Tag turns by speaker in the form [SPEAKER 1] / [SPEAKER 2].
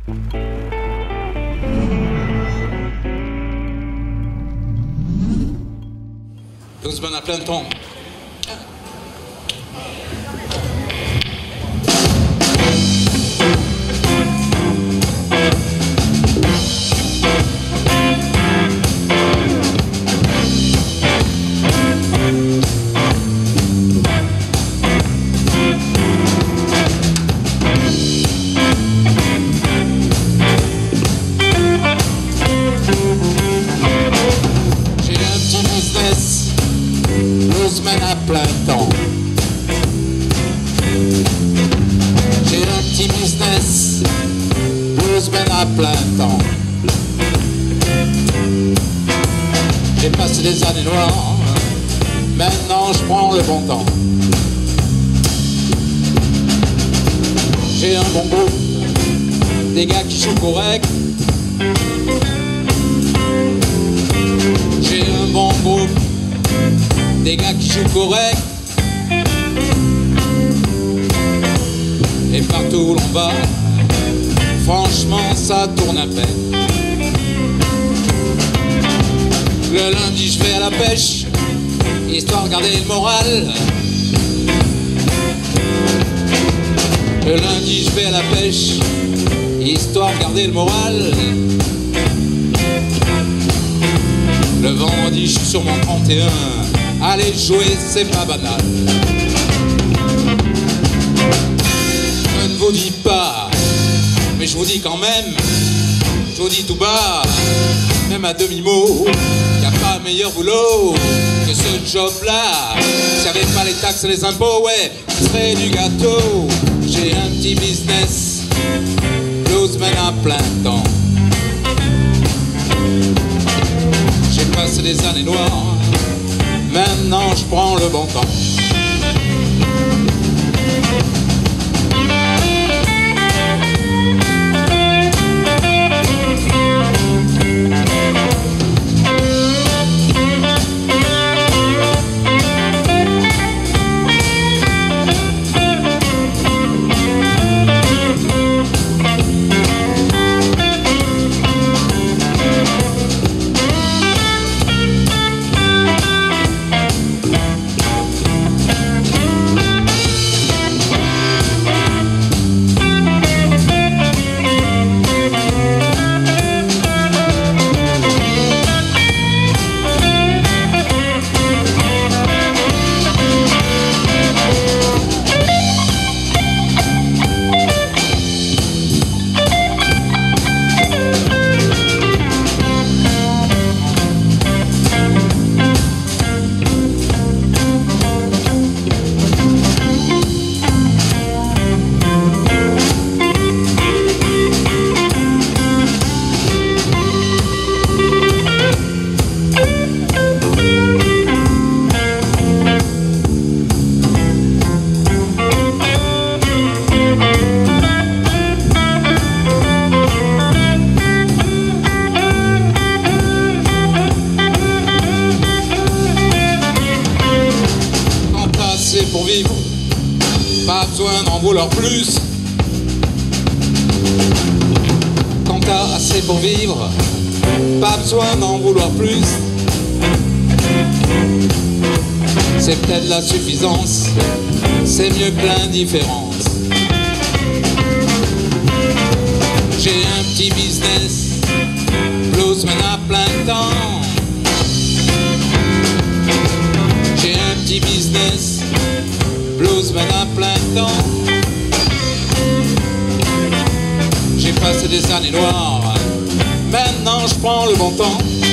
[SPEAKER 1] Bluesman à plein temps. Bluesman à plein temps. J'ai un petit business, bluesman à plein temps. J'ai passé des années noires, maintenant je prends le bon temps. J'ai un bon groupe, des gars qui jouent correct. J'ai un bon groupe, des gars qui jouent correct. Et partout où l'on va, franchement ça tourne à peine. Le lundi je vais à la pêche, histoire de garder le moral. Le lundi je vais à la pêche, histoire de garder le moral. Le vendredi je suis sur mon 31, aller jouer c'est pas banal. Je ne vous dis pas, mais je vous dis quand même, je vous dis tout bas, même à demi-mot, y a pas meilleur boulot que ce job-là. S'il n'y avait pas les taxes et les impôts, ouais, ce serait du gâteau. J'ai un petit business, bluesman à plein temps. J'ai passé des années noires, maintenant je prends le bon temps. Pour vivre, pas besoin d'en vouloir plus. Quand t'as assez pour vivre, pas besoin d'en vouloir plus. C'est peut-être la suffisance, c'est mieux que l'indifférence. J'ai un petit business, bluesman à plein temps. J'ai un petit business, bluesman à plein temps. J'ai passé des années noires, maintenant je prends le bon temps.